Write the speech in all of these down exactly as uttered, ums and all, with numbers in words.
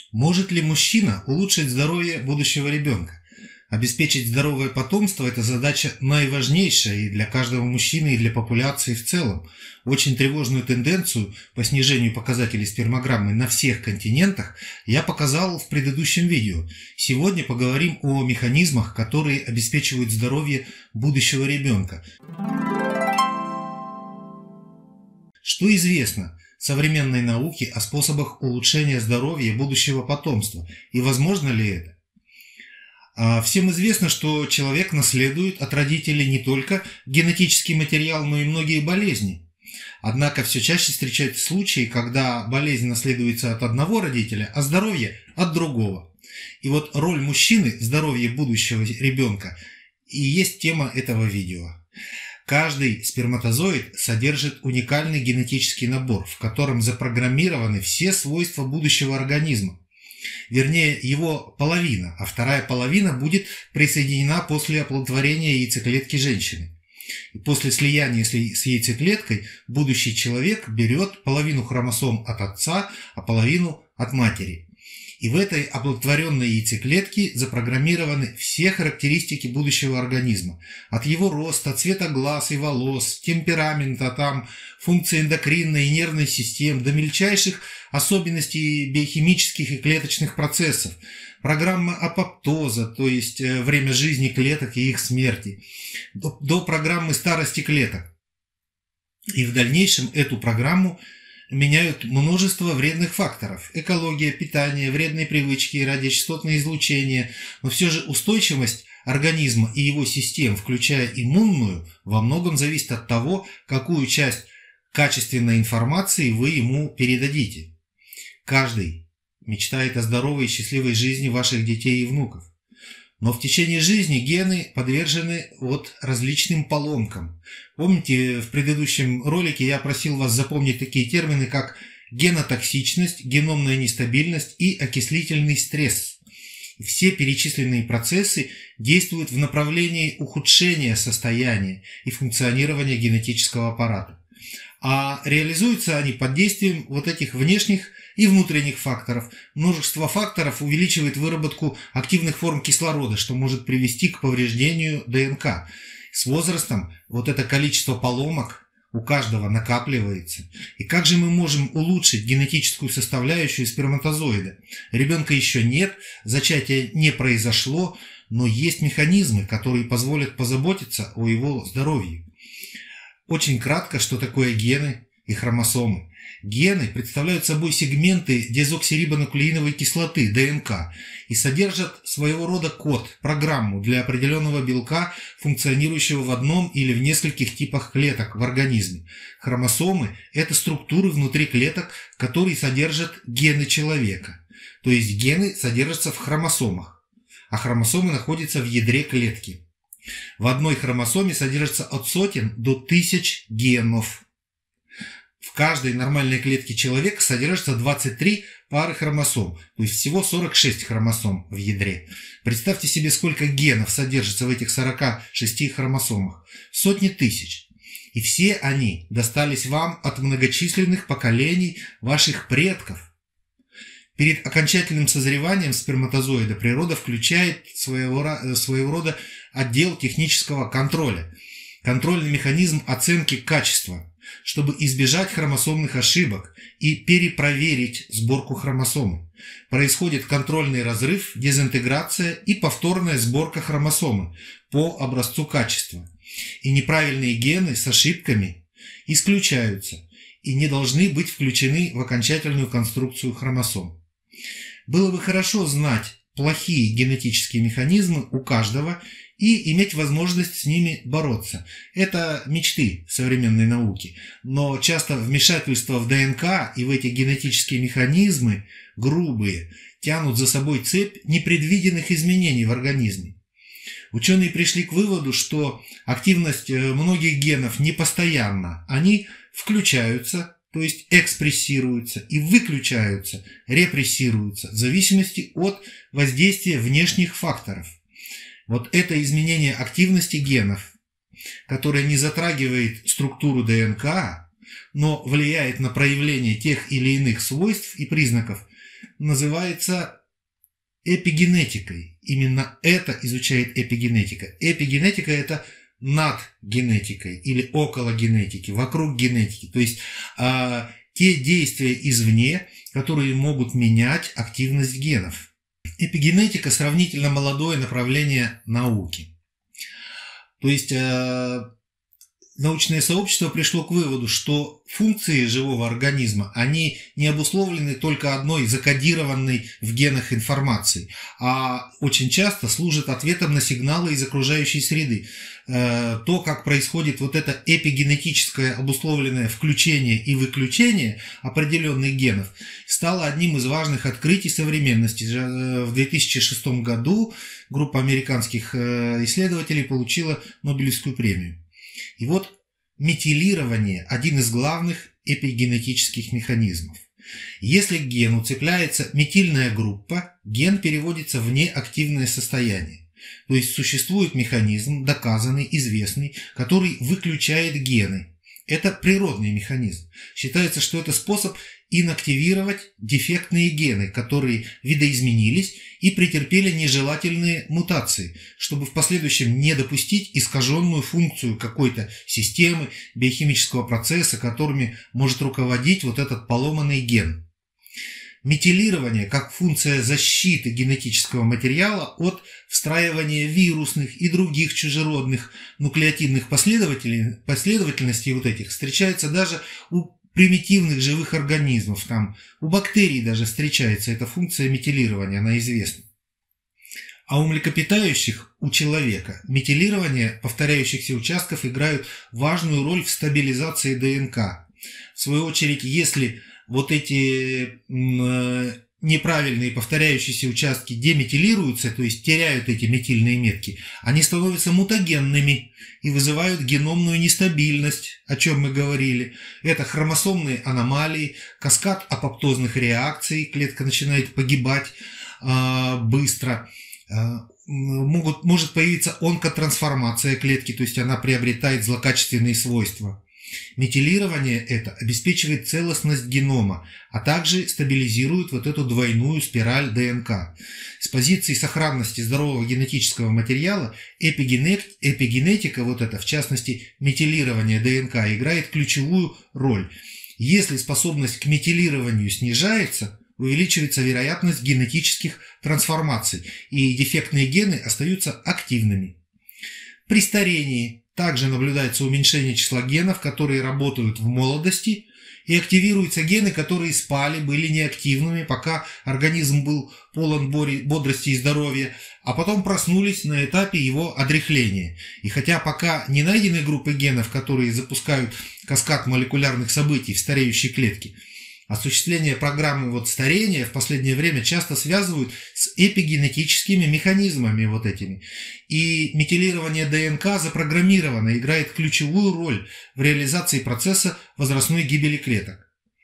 Может ли мужчина улучшить здоровье будущего ребенка? Обеспечить здоровое потомство – это задача наиважнейшая и для каждого мужчины, и для популяции в целом. Очень тревожную тенденцию по снижению показателей спермограммы на всех континентах я показал в предыдущем видео. Сегодня поговорим о механизмах, которые обеспечивают здоровье будущего ребенка. Что известно современной науке о способах улучшения здоровья будущего потомства и возможно ли это? Всем известно, что человек наследует от родителей не только генетический материал, но и многие болезни. Однако все чаще встречаются случаи, когда болезнь наследуется от одного родителя, а здоровье от другого. И вот роль мужчины в здоровье будущего ребенка и есть тема этого видео. Каждый сперматозоид содержит уникальный генетический набор, в котором запрограммированы все свойства будущего организма. Вернее, его половина, а вторая половина будет присоединена после оплодотворения яйцеклетки женщины. И после слияния с яйцеклеткой будущий человек берет половину хромосом от отца, а половину от матери. И в этой оплодотворенной яйцеклетке запрограммированы все характеристики будущего организма. От его роста, цвета глаз и волос, темперамента, там, функции эндокринной и нервной систем, до мельчайших особенностей биохимических и клеточных процессов. Программа апоптоза, то есть время жизни клеток и их смерти, до, до программы старости клеток. И в дальнейшем эту программу меняют множество вредных факторов. Экология, питание, вредные привычки, радиочастотное излучение. Но все же устойчивость организма и его систем, включая иммунную, во многом зависит от того, какую часть качественной информации вы ему передадите. Каждый мечтает о здоровой и счастливой жизни ваших детей и внуков. Но в течение жизни гены подвержены вот различным поломкам. Помните, в предыдущем ролике я просил вас запомнить такие термины, как генотоксичность, геномная нестабильность и окислительный стресс. Все перечисленные процессы действуют в направлении ухудшения состояния и функционирования генетического аппарата. А реализуются они под действием вот этих внешних и внутренних факторов. Множество факторов увеличивает выработку активных форм кислорода, что может привести к повреждению ДНК. С возрастом вот это количество поломок у каждого накапливается. И как же мы можем улучшить генетическую составляющую сперматозоида? Ребенка еще нет, зачатие не произошло, но есть механизмы, которые позволят позаботиться о его здоровье. Очень кратко, что такое гены и хромосомы. Гены представляют собой сегменты дезоксирибонуклеиновой кислоты, ДНК, и содержат своего рода код, программу для определенного белка, функционирующего в одном или в нескольких типах клеток в организме. Хромосомы – это структуры внутри клеток, которые содержат гены человека. То есть гены содержатся в хромосомах, а хромосомы находятся в ядре клетки. В одной хромосоме содержится от сотен до тысяч генов. В каждой нормальной клетке человека содержится двадцать три пары хромосом, то есть всего сорок шесть хромосом в ядре. Представьте себе, сколько генов содержится в этих сорока шести хромосомах. Сотни тысяч. И все они достались вам от многочисленных поколений ваших предков. Перед окончательным созреванием сперматозоида природа включает своего, своего рода отдел технического контроля, контрольный механизм оценки качества, чтобы избежать хромосомных ошибок и перепроверить сборку хромосомы. Происходит контрольный разрыв, дезинтеграция и повторная сборка хромосомы по образцу качества. И неправильные гены с ошибками исключаются и не должны быть включены в окончательную конструкцию хромосом. Было бы хорошо знать плохие генетические механизмы у каждого и иметь возможность с ними бороться. Это мечты современной науки. Но часто вмешательство в ДНК и в эти генетические механизмы, грубые, тянут за собой цепь непредвиденных изменений в организме. Ученые пришли к выводу, что активность многих генов непостоянна. Они включаются, то есть экспрессируются, и выключаются, репрессируются, в зависимости от воздействия внешних факторов. Вот это изменение активности генов, которое не затрагивает структуру ДНК, но влияет на проявление тех или иных свойств и признаков, называется эпигенетикой. Именно это изучает эпигенетика. Эпигенетика – это над генетикой или около генетики, вокруг генетики. То есть а, те действия извне, которые могут менять активность генов. Эпигенетика – сравнительно молодое направление науки. То есть а, научное сообщество пришло к выводу, что функции живого организма, они не обусловлены только одной закодированной в генах информацией, а очень часто служат ответом на сигналы из окружающей среды. То, как происходит вот это эпигенетическое обусловленное включение и выключение определенных генов, стало одним из важных открытий современности. В две тысячи шестом году группа американских исследователей получила Нобелевскую премию. И вот метилирование – один из главных эпигенетических механизмов. Если к гену цепляется метильная группа, ген переводится в неактивное состояние. То есть существует механизм, доказанный, известный, который выключает гены. Это природный механизм. Считается, что это способ инактивировать дефектные гены, которые видоизменились и претерпели нежелательные мутации, чтобы в последующем не допустить искаженную функцию какой-то системы, биохимического процесса, которыми может руководить вот этот поломанный ген. Метилирование как функция защиты генетического материала от встраивания вирусных и других чужеродных нуклеотидных последовательностей вот этих встречается даже у примитивных живых организмов. Там у бактерий даже встречается эта функция метилирования, она известна. А у млекопитающих, у человека, метилирование повторяющихся участков играют важную роль в стабилизации ДНК. В свою очередь, если вот эти неправильные повторяющиеся участки деметилируются, то есть теряют эти метильные метки, они становятся мутагенными и вызывают геномную нестабильность, о чем мы говорили. Это хромосомные аномалии, каскад апоптозных реакций, клетка начинает погибать э, быстро. Э, могут, может появиться онкотрансформация клетки, то есть она приобретает злокачественные свойства. Метилирование это обеспечивает целостность генома, а также стабилизирует вот эту двойную спираль ДНК. С позиции сохранности здорового генетического материала эпигенет, эпигенетика, вот это, в частности метилирование ДНК, играет ключевую роль. Если способность к метилированию снижается, увеличивается вероятность генетических трансформаций, и дефектные гены остаются активными. При старении также наблюдается уменьшение числа генов, которые работают в молодости, и активируются гены, которые спали, были неактивными, пока организм был полон бодрости и здоровья, а потом проснулись на этапе его одряхления. И хотя пока не найдены группы генов, которые запускают каскад молекулярных событий в стареющей клетке, осуществление программы вот старения в последнее время часто связывают с эпигенетическими механизмами вот этими. И метилирование ДНК запрограммировано, играет ключевую роль в реализации процесса возрастной гибели клеток.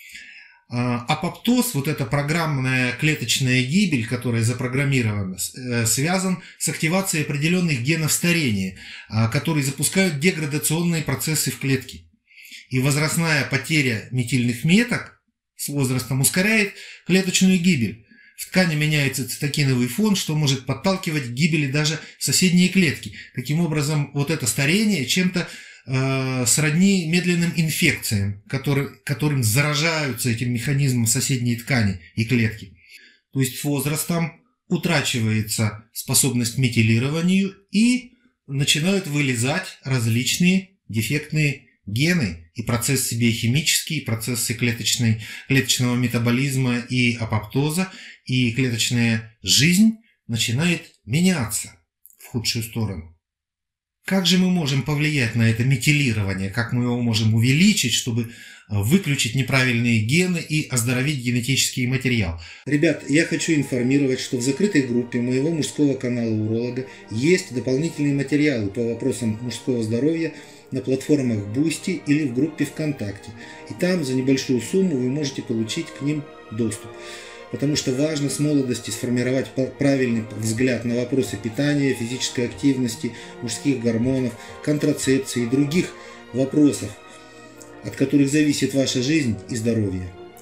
Апоптоз, вот эта программная клеточная гибель, которая запрограммирована, связан с активацией определенных генов старения, которые запускают деградационные процессы в клетке. И возрастная потеря метильных меток с возрастом ускоряет клеточную гибель. В ткани меняется цитокиновый фон, что может подталкивать к гибели даже соседние клетки. Таким образом, вот это старение чем-то э, сродни медленным инфекциям, которые, которым заражаются этим механизмом соседние ткани и клетки. То есть с возрастом утрачивается способность к метилированию и начинают вылезать различные дефектные гены и процессы биохимические, и процессы клеточной, клеточного метаболизма и апоптоза, и клеточная жизнь начинает меняться в худшую сторону. Как же мы можем повлиять на это метилирование? Как мы его можем увеличить, чтобы выключить неправильные гены и оздоровить генетический материал? Ребят, я хочу информировать, что в закрытой группе моего мужского канала Уролога есть дополнительные материалы по вопросам мужского здоровья на платформах Boosty или в группе ВКонтакте. И там за небольшую сумму вы можете получить к ним доступ. Потому что важно с молодости сформировать правильный взгляд на вопросы питания, физической активности, мужских гормонов, контрацепции и других вопросов, от которых зависит ваша жизнь и здоровье.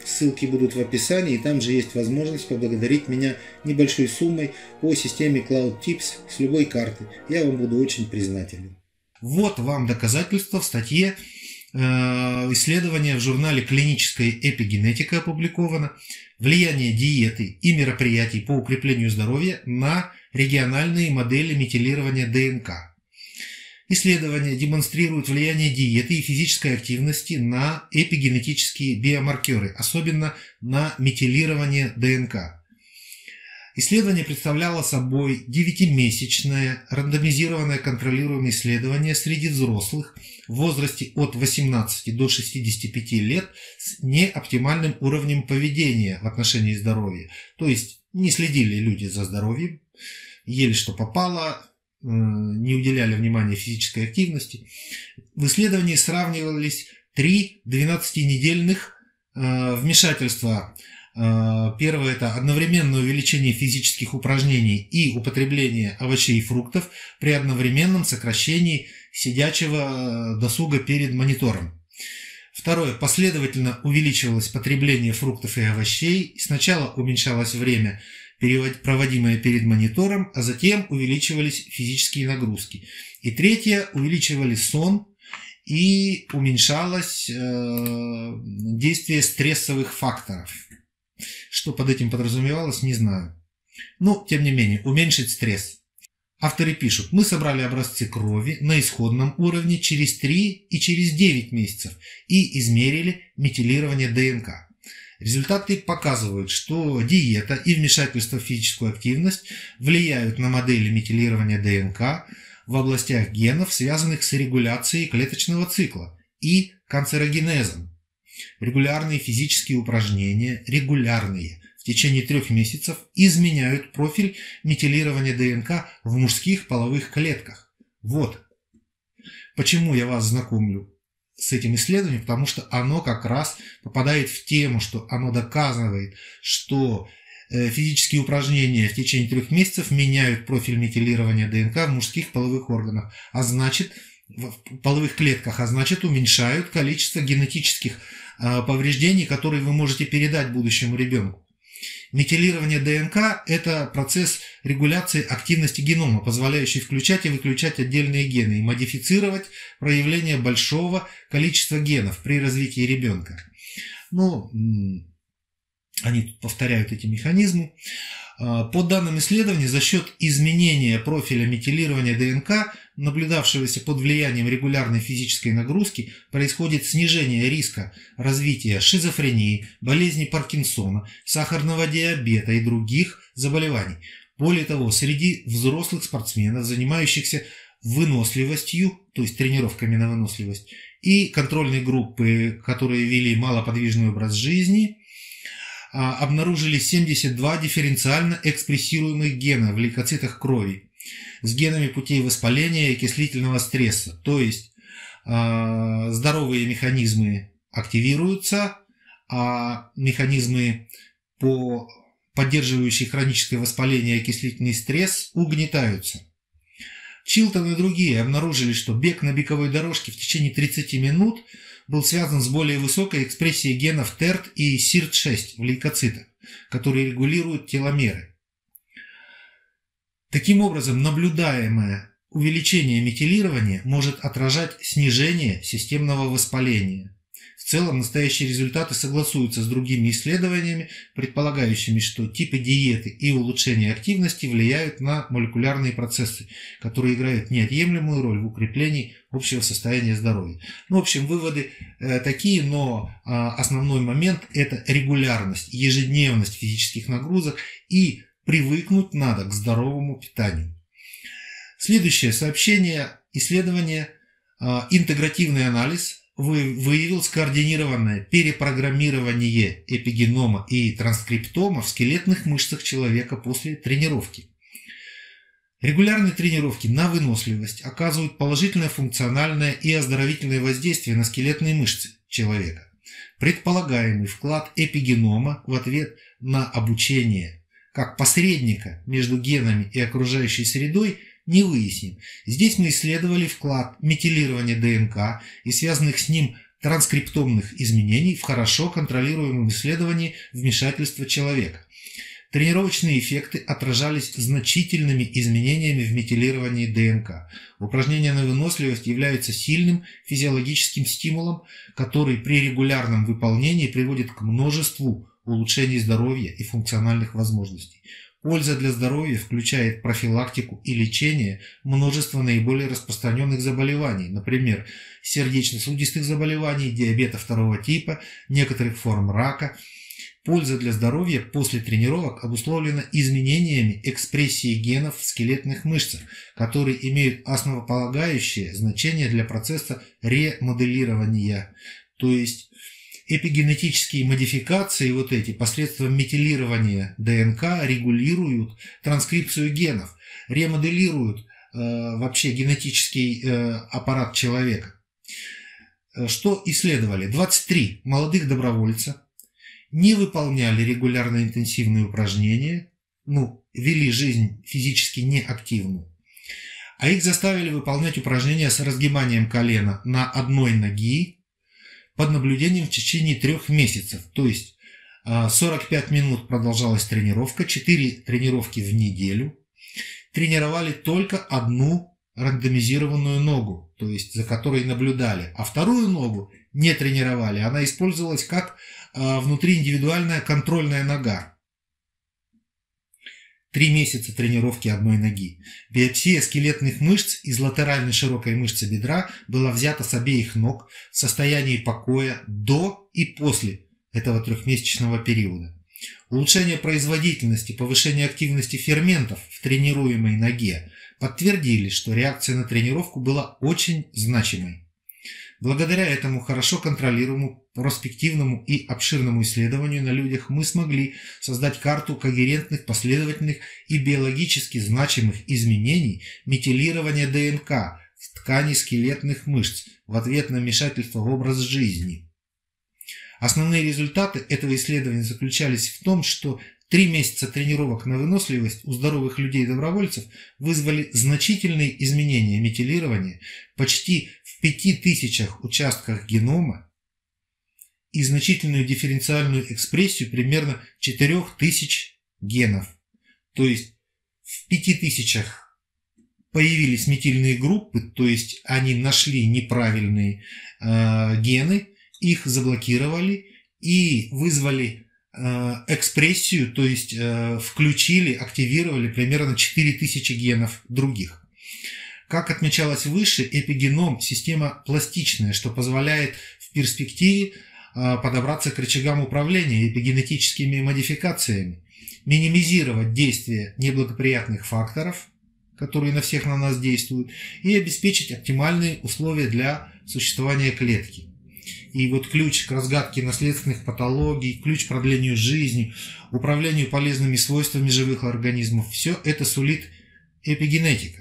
Ссылки будут в описании, и там же есть возможность поблагодарить меня небольшой суммой по системе Cloud Tips с любой карты. Я вам буду очень признателен. Вот вам доказательства в статье э, исследования в журнале «Клиническая эпигенетика» опубликовано. Влияние диеты и мероприятий по укреплению здоровья на региональные модели метилирования ДНК. Исследования демонстрируют влияние диеты и физической активности на эпигенетические биомаркеры, особенно на метилирование ДНК. Исследование представляло собой девятимесячное рандомизированное контролируемое исследование среди взрослых в возрасте от восемнадцати до шестидесяти пяти лет с неоптимальным уровнем поведения в отношении здоровья. То есть не следили люди за здоровьем, ели что попало, не уделяли внимания физической активности. В исследовании сравнивались три двенадцатинедельных вмешательства. Первое – это одновременное увеличение физических упражнений и употребление овощей и фруктов при одновременном сокращении сидячего досуга перед монитором. Второе – последовательно увеличивалось потребление фруктов и овощей. Сначала уменьшалось время, проводимое перед монитором, а затем увеличивались физические нагрузки. И третье – увеличивали сон и уменьшалось э, действие стрессовых факторов. Что под этим подразумевалось, не знаю. Но, тем не менее, уменьшить стресс. Авторы пишут: мы собрали образцы крови на исходном уровне через три и через девять месяцев и измерили метилирование ДНК. Результаты показывают, что диета и вмешательство в физическую активность влияют на модели метилирования ДНК в областях генов, связанных с регуляцией клеточного цикла и канцерогенезом. Регулярные физические упражнения, регулярные, в течение трех месяцев изменяют профиль метилирования ДНК в мужских половых клетках. Вот почему я вас знакомлю с этим исследованием, потому что оно как раз попадает в тему, что оно доказывает, что физические упражнения в течение трех месяцев меняют профиль метилирования ДНК в мужских половых органах, а значит, в половых клетках, а значит, уменьшают количество генетических повреждений, которые вы можете передать будущему ребенку. Метилирование ДНК – это процесс регуляции активности генома, позволяющий включать и выключать отдельные гены и модифицировать проявление большого количества генов при развитии ребенка. Ну, они тут повторяют эти механизмы. По данным исследований, за счет изменения профиля метилирования ДНК, наблюдавшегося под влиянием регулярной физической нагрузки, происходит снижение риска развития шизофрении, болезни Паркинсона, сахарного диабета и других заболеваний. Более того, среди взрослых спортсменов, занимающихся выносливостью, то есть тренировками на выносливость, и контрольной группы, которые вели малоподвижный образ жизни, обнаружили семьдесят два дифференциально экспрессируемых гена в лейкоцитах крови с генами путей воспаления и окислительного стресса. То есть э, здоровые механизмы активируются, а механизмы, по поддерживающие хроническое воспаление и окислительный стресс, угнетаются. Чилтон и другие обнаружили, что бег на беговой дорожке в течение тридцати минут был связан с более высокой экспрессией генов тэ и эр ти и си эр ти шесть в лейкоцитах, которые регулируют теломеры. Таким образом, наблюдаемое увеличение метилирования может отражать снижение системного воспаления. В целом, настоящие результаты согласуются с другими исследованиями, предполагающими, что типы диеты и улучшение активности влияют на молекулярные процессы, которые играют неотъемлемую роль в укреплении общего состояния здоровья. Ну, в общем, выводы э, такие, но э, основной момент – это регулярность, ежедневность физических нагрузок, и привыкнуть надо к здоровому питанию. Следующее сообщение, исследование, э, интегративный анализ выявил скоординированное перепрограммирование эпигенома и транскриптома в скелетных мышцах человека после тренировки. Регулярные тренировки на выносливость оказывают положительное функциональное и оздоровительное воздействие на скелетные мышцы человека. Предполагаемый вклад эпигенома в ответ на обучение как посредника между генами и окружающей средой не выяснен. Здесь мы исследовали вклад метилирования ДНК и связанных с ним транскриптомных изменений в хорошо контролируемом исследовании вмешательства человека. Тренировочные эффекты отражались значительными изменениями в метилировании ДНК. Упражнения на выносливость являются сильным физиологическим стимулом, который при регулярном выполнении приводит к множеству улучшений здоровья и функциональных возможностей. Польза для здоровья включает профилактику и лечение множества наиболее распространенных заболеваний, например, сердечно-сосудистых заболеваний, диабета второго типа, некоторых форм рака. Польза для здоровья после тренировок обусловлена изменениями экспрессии генов в скелетных мышцах, которые имеют основополагающее значение для процесса ремоделирования. То есть эпигенетические модификации вот эти посредством метилирования ДНК регулируют транскрипцию генов, ремоделируют э, вообще генетический э, аппарат человека. Что исследовали? двадцать три молодых добровольца не выполняли регулярно интенсивные упражнения, ну, вели жизнь физически неактивную, а их заставили выполнять упражнения с разгибанием колена на одной ноге под наблюдением в течение трех месяцев. То есть сорок пять минут продолжалась тренировка, четыре тренировки в неделю. Тренировали только одну рандомизированную ногу, то есть за которой наблюдали, а вторую ногу не тренировали. Она использовалась как внутрииндивидуальная контрольная нога. Три месяца тренировки одной ноги. Биопсия скелетных мышц из латеральной широкой мышцы бедра была взята с обеих ног в состоянии покоя до и после этого трехмесячного периода. Улучшение производительности, повышение активности ферментов в тренируемой ноге подтвердили, что реакция на тренировку была очень значимой. Благодаря этому хорошо контролируемому, проспективному и обширному исследованию на людях мы смогли создать карту когерентных, последовательных и биологически значимых изменений метилирования ДНК в ткани скелетных мышц в ответ на вмешательство в образ жизни. Основные результаты этого исследования заключались в том, что три месяца тренировок на выносливость у здоровых людей-добровольцев вызвали значительные изменения метилирования почти в пяти тысячах участках генома и значительную дифференциальную экспрессию примерно четырёх тысяч генов. То есть в пяти тысячах появились метильные группы, то есть они нашли неправильные э, гены, их заблокировали и вызвали экспрессию, то есть э, включили, активировали примерно четыре тысячи генов других. Как отмечалось выше, эпигеном – система пластичная, что позволяет в перспективе э, подобраться к рычагам управления эпигенетическими модификациями, минимизировать действие неблагоприятных факторов, которые на всех на нас действуют, и обеспечить оптимальные условия для существования клетки. И вот ключ к разгадке наследственных патологий, ключ к продлению жизни, управлению полезными свойствами живых организмов – все это сулит эпигенетика.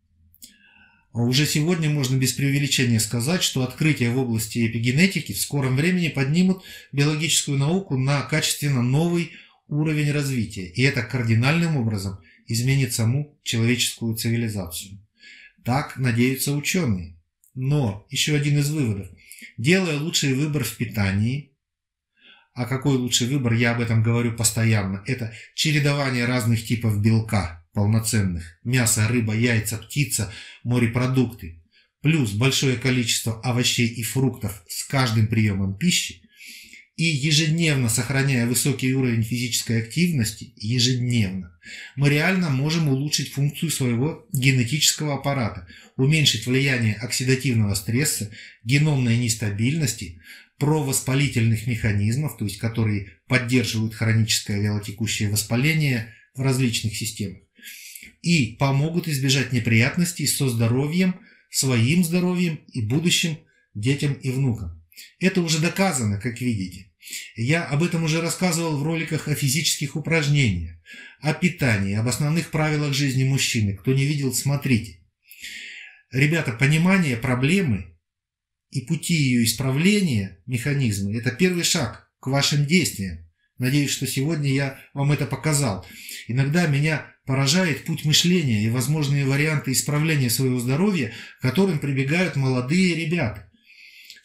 Уже сегодня можно без преувеличения сказать, что открытия в области эпигенетики в скором времени поднимут биологическую науку на качественно новый уровень развития, и это кардинальным образом изменит саму человеческую цивилизацию. Так надеются ученые. Но еще один из выводов. Делая лучший выбор в питании, а какой лучший выбор, я об этом говорю постоянно, это чередование разных типов белка полноценных, мясо, рыба, яйца, птица, морепродукты, плюс большое количество овощей и фруктов с каждым приемом пищи, и ежедневно сохраняя высокий уровень физической активности, ежедневно, мы реально можем улучшить функцию своего генетического аппарата, уменьшить влияние оксидативного стресса, геномной нестабильности, провоспалительных механизмов, то есть которые поддерживают хроническое вялотекущее воспаление в различных системах, и помогут избежать неприятностей со здоровьем, своим здоровьем и будущим детям и внукам. Это уже доказано, как видите. Я об этом уже рассказывал в роликах о физических упражнениях, о питании, об основных правилах жизни мужчины. Кто не видел, смотрите. Ребята, понимание проблемы и пути ее исправления, механизмы – это первый шаг к вашим действиям. Надеюсь, что сегодня я вам это показал. Иногда меня поражает путь мышления и возможные варианты исправления своего здоровья, к которым прибегают молодые ребята.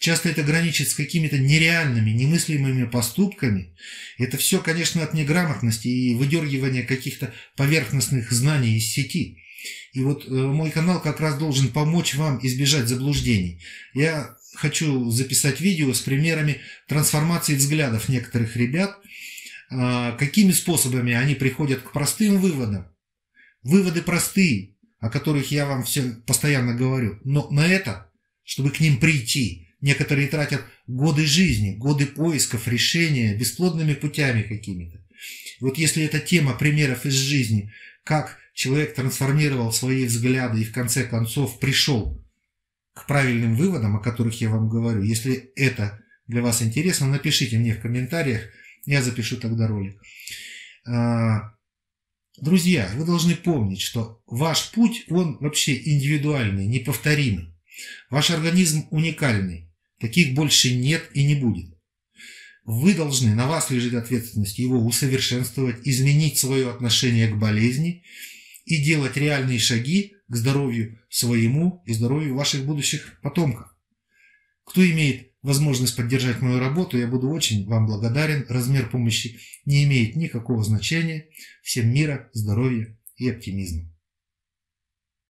Часто это граничит с какими-то нереальными, немыслимыми поступками. Это все, конечно, от неграмотности и выдергивания каких-то поверхностных знаний из сети. И вот мой канал как раз должен помочь вам избежать заблуждений. Я хочу записать видео с примерами трансформации взглядов некоторых ребят, какими способами они приходят к простым выводам. Выводы простые, о которых я вам все постоянно говорю. Но на это, чтобы к ним прийти, некоторые тратят годы жизни, годы поисков, решения, бесплодными путями какими-то. Вот если эта тема примеров из жизни, как человек трансформировал свои взгляды и в конце концов пришел к правильным выводам, о которых я вам говорю, если это для вас интересно, напишите мне в комментариях, я запишу тогда ролик. Друзья, вы должны помнить, что ваш путь, он вообще индивидуальный, неповторимый. Ваш организм уникальный. Таких больше нет и не будет. Вы должны, на вас лежит ответственность его усовершенствовать, изменить свое отношение к болезни и делать реальные шаги к здоровью своему и здоровью ваших будущих потомков. Кто имеет возможность поддержать мою работу, я буду очень вам благодарен. Размер помощи не имеет никакого значения. Всем мира, здоровья и оптимизма.